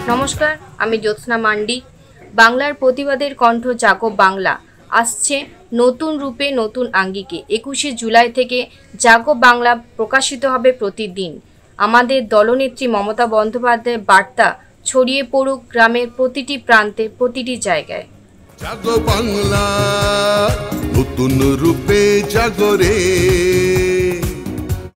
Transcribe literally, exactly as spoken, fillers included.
নমস্কার, আমি জ্যোৎস্না মান্ডি। বাংলার প্রতিবাদের কণ্ঠ জাগো বাংলা আসছে নতুন রূপে, নতুন আঙ্গিকে। একুশে জুলাই থেকে জাগো বাংলা প্রকাশিত হবে প্রতিদিন। আমাদের দলনেত্রী মমতা বন্দ্যোপাধ্যায়ের বার্তা ছড়িয়ে পড়ুক গ্রামের প্রতিটি প্রান্তে, প্রতিটি জায়গায়। জাগো বাংলা নতুন রূপে জাগো রে।